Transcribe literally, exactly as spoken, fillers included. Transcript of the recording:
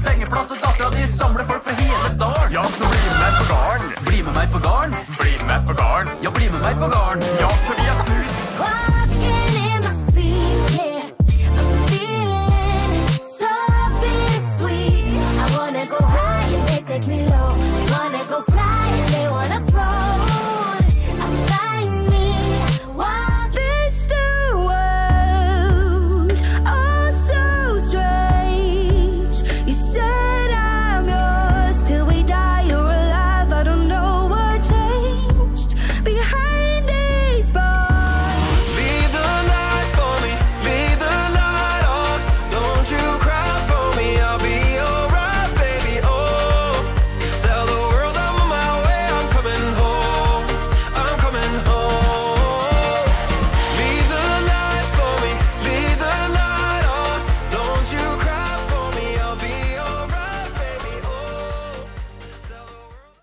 sengeplass, og dattera di samler folk fra hele dalen. Ja, så bli med meg på garden. Bli med meg på garden. Bli med meg på garden. Ja, bli med meg på garden. Ja, fordi jeg snus. Walking in my sleep, yeah. I'm feeling so bittersweet. I wanna go high and they take me low. Wanna go fly.